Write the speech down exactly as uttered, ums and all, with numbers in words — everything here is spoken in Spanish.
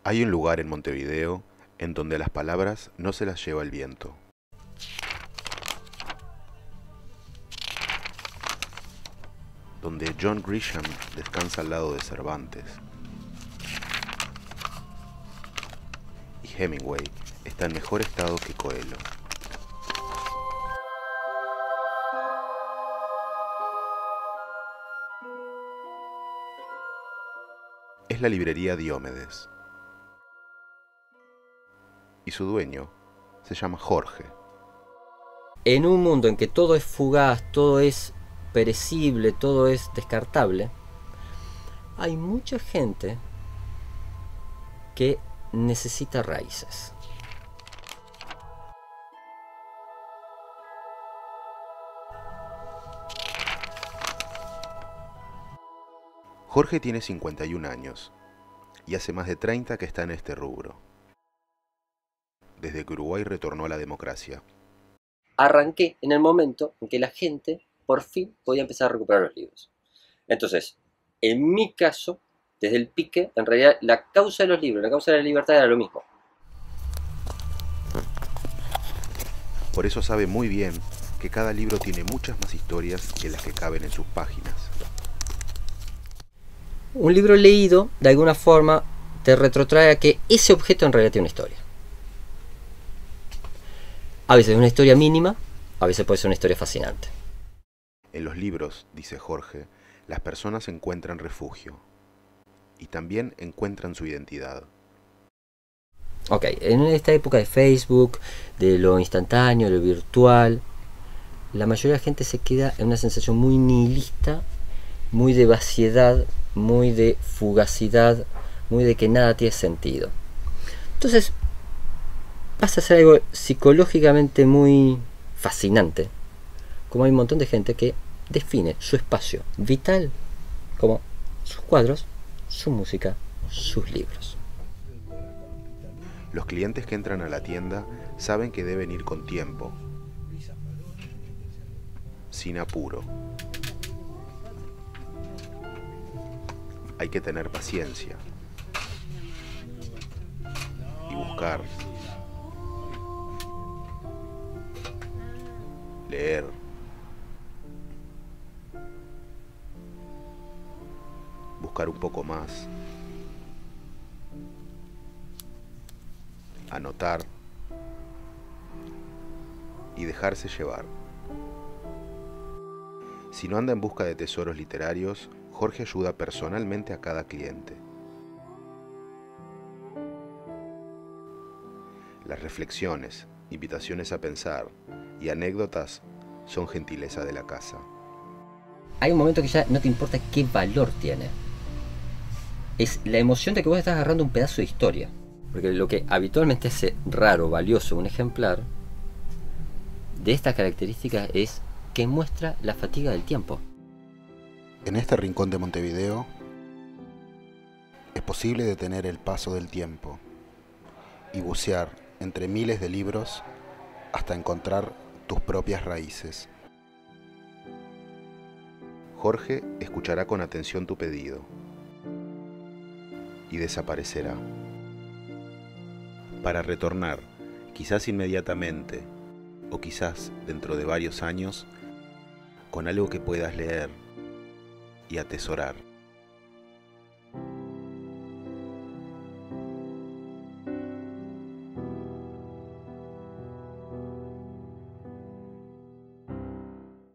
Hay un lugar en Montevideo en donde las palabras no se las lleva el viento. Donde John Grisham descansa al lado de Cervantes. Y Hemingway está en mejor estado que Coelho. Es la librería Diomedes. Y su dueño se llama Jorge. En un mundo en que todo es fugaz, todo es perecible, todo es descartable, hay mucha gente que necesita raíces. Jorge tiene cincuenta y un años y hace más de treinta que está en este rubro, desde que Uruguay retornó a la democracia. Arranqué en el momento en que la gente por fin podía empezar a recuperar los libros. Entonces, en mi caso, desde el pique, en realidad la causa de los libros, la causa de la libertad era lo mismo. Por eso sabe muy bien que cada libro tiene muchas más historias que las que caben en sus páginas. Un libro leído, de alguna forma, te retrotrae a que ese objeto en realidad tiene una historia. A veces es una historia mínima, a veces puede ser una historia fascinante. En los libros, dice Jorge, las personas encuentran refugio y también encuentran su identidad. Ok, en esta época de Facebook, de lo instantáneo, de lo virtual, la mayoría de la gente se queda en una sensación muy nihilista, muy de vaciedad, muy de fugacidad, muy de que nada tiene sentido. Entonces, pasa a ser algo psicológicamente muy fascinante, como hay un montón de gente que define su espacio vital como sus cuadros, su música, sus libros. Los clientes que entran a la tienda saben que deben ir con tiempo, sin apuro. Hay que tener paciencia y buscar, leer, buscar un poco más, anotar y dejarse llevar. Si no anda en busca de tesoros literarios, Jorge ayuda personalmente a cada cliente. Las reflexiones, invitaciones a pensar y anécdotas son gentileza de la casa. Hay un momento que ya no te importa qué valor tiene. Es la emoción de que vos estás agarrando un pedazo de historia. Porque lo que habitualmente hace raro, valioso un ejemplar de estas características es que muestra la fatiga del tiempo. En este rincón de Montevideo es posible detener el paso del tiempo y bucear entre miles de libros hasta encontrar tus propias raíces. Jorge escuchará con atención tu pedido y desaparecerá, para retornar, quizás inmediatamente o quizás dentro de varios años, con algo que puedas leer y atesorar.